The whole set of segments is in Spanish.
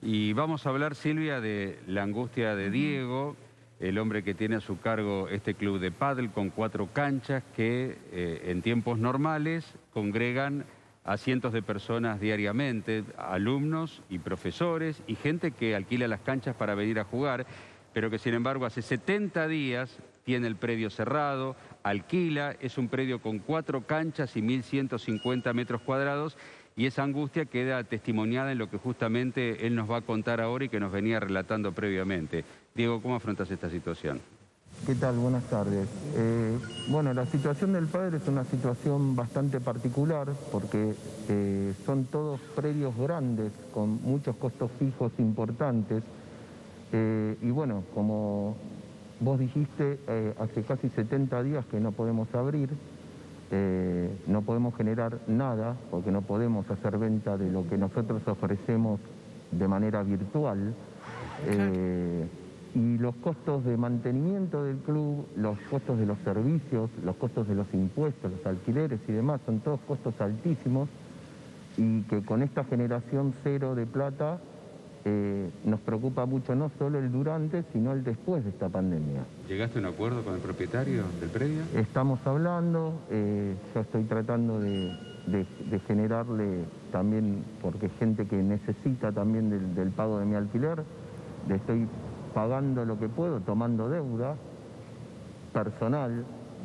Y vamos a hablar, Silvia, de la angustia de Diego, el hombre que tiene a su cargo este club de pádel con 4 canchas que en tiempos normales congregan a cientos de personas diariamente, alumnos y profesores y gente que alquila las canchas para venir a jugar, pero que sin embargo hace 70 días tiene el predio cerrado, alquila, es un predio con 4 canchas y 1.150 metros cuadrados, y esa angustia queda testimoniada en lo que justamente él nos va a contar ahora y que nos venía relatando previamente. Diego, ¿cómo afrontas esta situación? ¿Qué tal? Buenas tardes. Bueno, la situación del padre es una situación bastante particular porque son todos predios grandes con muchos costos fijos importantes. Y bueno, como vos dijiste, hace casi 70 días que no podemos abrir, no podemos generar nada porque no podemos hacer venta de lo que nosotros ofrecemos de manera virtual. Y los costos de mantenimiento del club, los costos de los servicios, los costos de los impuestos, los alquileres y demás, son todos costos altísimos y que con esta generación cero de plata nos preocupa mucho no solo el durante, sino el después de esta pandemia. ¿Llegaste a un acuerdo con el propietario del predio? Estamos hablando, yo estoy tratando de generarle también, porque hay gente que necesita también del pago de mi alquiler, le estoy pagando lo que puedo, tomando deuda personal,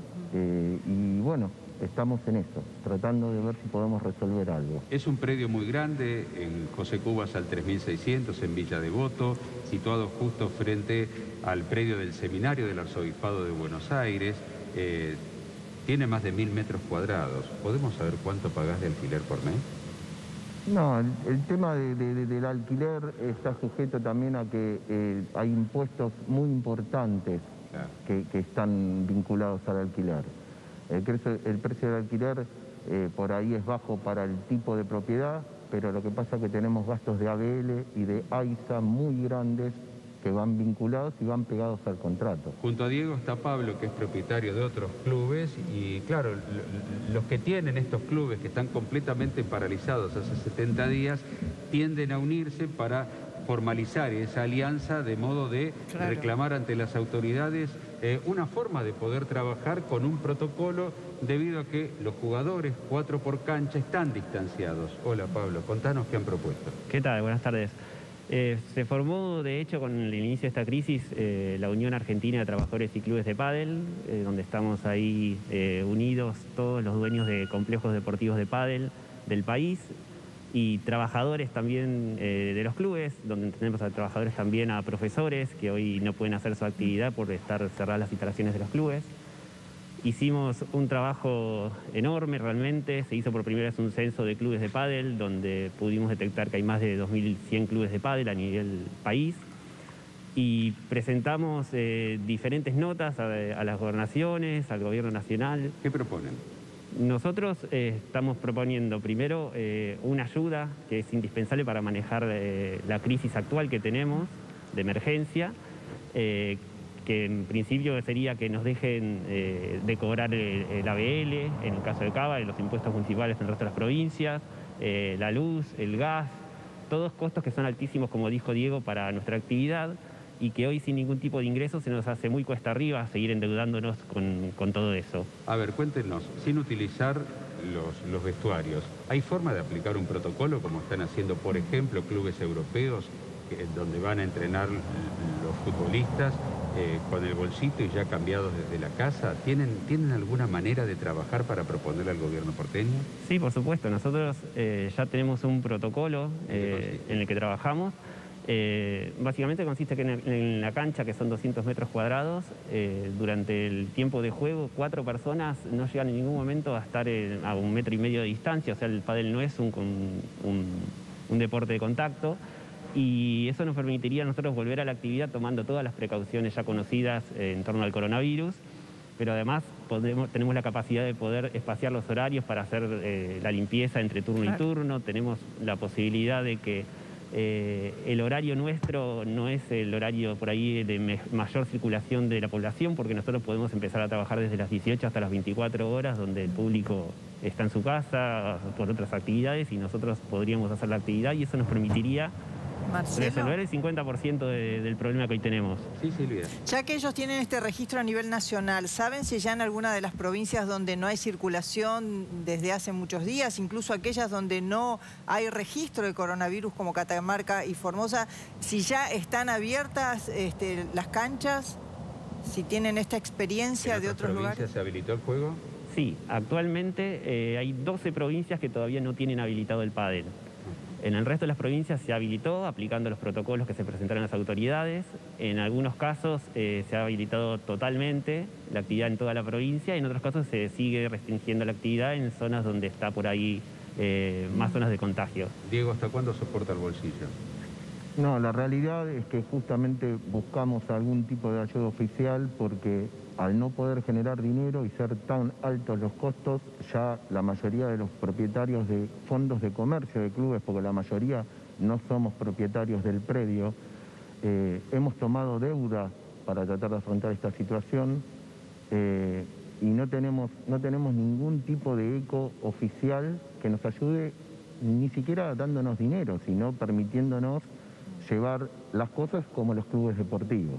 y bueno, estamos en eso, tratando de ver si podemos resolver algo. Es un predio muy grande, en José Cubas al 3600, en Villa Devoto, situado justo frente al predio del Seminario del Arzobispado de Buenos Aires. Tiene más de 1000 metros cuadrados. ¿Podemos saber cuánto pagás de alquiler por mes? No, el tema del alquiler está sujeto también a que hay impuestos muy importantes, claro, que están vinculados al alquiler. El precio del alquiler por ahí es bajo para el tipo de propiedad, pero lo que pasa es que tenemos gastos de ABL y de AISA muy grandes que van vinculados y van pegados al contrato. Junto a Diego está Pablo, que es propietario de otros clubes, y claro, los que tienen estos clubes que están completamente paralizados hace 70 días, tienden a unirse para formalizar esa alianza de modo de reclamar ante las autoridades una forma de poder trabajar con un protocolo debido a que los jugadores, 4 por cancha, están distanciados. Hola Pablo, contanos qué han propuesto. ¿Qué tal? Buenas tardes. Se formó, de hecho, con el inicio de esta crisis, la Unión Argentina de Trabajadores y Clubes de Pádel, donde estamos ahí unidos todos los dueños de complejos deportivos de pádel del país y trabajadores también de los clubes, donde tenemos a trabajadores también a profesores que hoy no pueden hacer su actividad por estar cerradas las instalaciones de los clubes. Hicimos un trabajo enorme realmente, se hizo por primera vez un censo de clubes de pádel donde pudimos detectar que hay más de 2100 clubes de pádel a nivel país y presentamos diferentes notas a las gobernaciones, al gobierno nacional. ¿Qué proponen? Nosotros estamos proponiendo primero una ayuda que es indispensable para manejar la crisis actual que tenemos de emergencia, que en principio sería que nos dejen de cobrar el ABL, en el caso de Cava, los impuestos municipales en el resto de las provincias, la luz, el gas, todos costos que son altísimos, como dijo Diego, para nuestra actividad y que hoy sin ningún tipo de ingreso se nos hace muy cuesta arriba seguir endeudándonos con todo eso. A ver, cuéntenos, sin utilizar los vestuarios, ¿hay forma de aplicar un protocolo como están haciendo, por ejemplo, clubes europeos donde van a entrenar los futbolistas con el bolsito y ya cambiados desde la casa? ¿Tienen alguna manera de trabajar para proponerle al gobierno porteño? Sí, por supuesto. Nosotros ya tenemos un protocolo en el que trabajamos. Básicamente consiste que en la cancha, que son 200 metros cuadrados, durante el tiempo de juego, 4 personas no llegan en ningún momento a estar a 1,5 metros de distancia. O sea, el pádel no es un deporte de contacto. Y eso nos permitiría a nosotros volver a la actividad tomando todas las precauciones ya conocidas en torno al coronavirus, pero además tenemos la capacidad de poder espaciar los horarios para hacer la limpieza entre turno y turno, tenemos la posibilidad de que el horario nuestro no es el horario por ahí de mayor circulación de la población, porque nosotros podemos empezar a trabajar desde las 18 hasta las 24 horas, donde el público está en su casa por otras actividades y nosotros podríamos hacer la actividad y eso nos permitiría Marcelo. resolver el 50% del problema que hoy tenemos. Sí, Silvia. Ya que ellos tienen este registro a nivel nacional, ¿saben si ya en alguna de las provincias donde no hay circulación desde hace muchos días, incluso aquellas donde no hay registro de coronavirus como Catamarca y Formosa, si ya están abiertas las canchas, si tienen esta experiencia de otros lugares? ¿Se habilitó el juego? Sí, actualmente hay 12 provincias que todavía no tienen habilitado el pádel. En el resto de las provincias se habilitó aplicando los protocolos que se presentaron a las autoridades. En algunos casos se ha habilitado totalmente la actividad en toda la provincia. En otros casos se sigue restringiendo la actividad en zonas donde está por ahí más zonas de contagio. Diego, ¿hasta cuándo soporta el bolsillo? No, la realidad es que justamente buscamos algún tipo de ayuda oficial porque al no poder generar dinero y ser tan altos los costos, ya la mayoría de los propietarios de fondos de comercio de clubes, porque la mayoría no somos propietarios del predio, hemos tomado deuda para tratar de afrontar esta situación y no tenemos ningún tipo de eco oficial que nos ayude, ni siquiera dándonos dinero, sino permitiéndonos llevar las cosas como los clubes deportivos.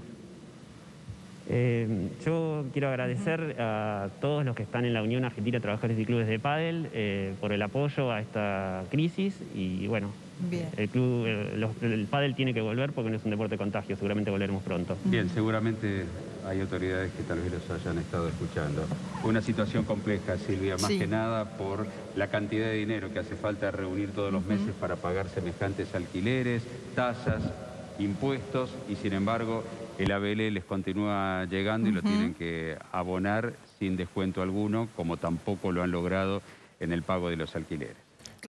Yo quiero agradecer a todos los que están en la Unión Argentina de Trabajadores y Clubes de Pádel por el apoyo a esta crisis y bueno, Bien. el pádel tiene que volver porque no es un deporte de contagio, seguramente volveremos pronto. Bien, seguramente hay autoridades que tal vez los hayan estado escuchando. Una situación compleja, Silvia, más Sí. que nada por la cantidad de dinero que hace falta reunir todos los meses para pagar semejantes alquileres, tasas, impuestos y sin embargo el ABL les continúa llegando y lo tienen que abonar sin descuento alguno, como tampoco lo han logrado en el pago de los alquileres.